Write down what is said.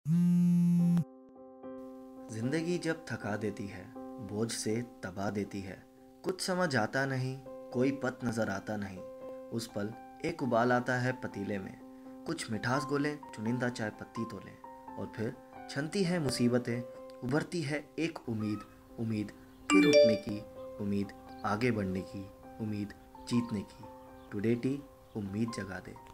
जिंदगी जब थका देती है, बोझ से तबा देती है, कुछ समझ आता नहीं, कोई पथ नजर आता नहीं। उस पल एक उबाल आता है पतीले में, कुछ मिठास घोलें, चुनिंदा चाय पत्ती तोलें, और फिर छनती है मुसीबतें, उभरती है एक उम्मीद। उम्मीद फिर उठने की, उम्मीद आगे बढ़ने की, उम्मीद जीतने की। टुडे टी उम्मीद जगा दे।